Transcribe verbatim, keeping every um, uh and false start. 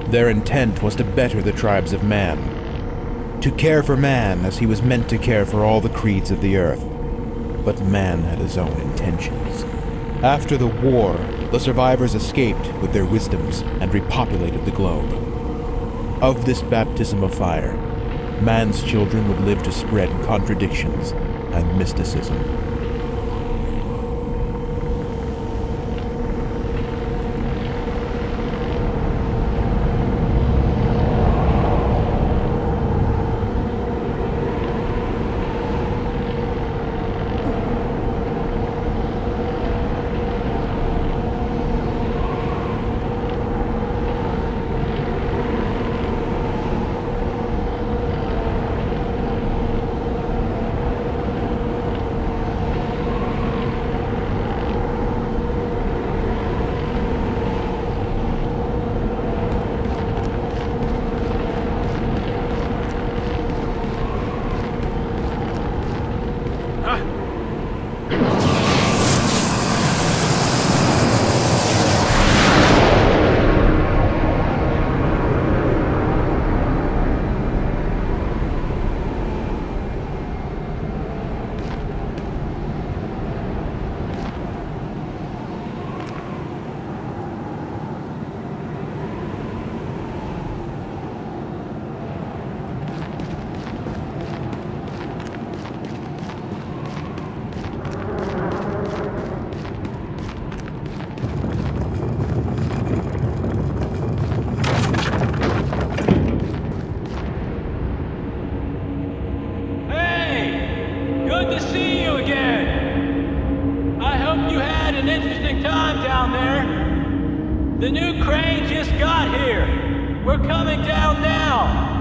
Their intent was to better the tribes of man, to care for man as he was meant to care for all the creeds of the earth. But man had his own intentions. After the war, the survivors escaped with their wisdoms and repopulated the globe. Of this baptism of fire, man's children would live to spread contradictions and mysticism. The new crane just got here. We're coming down now.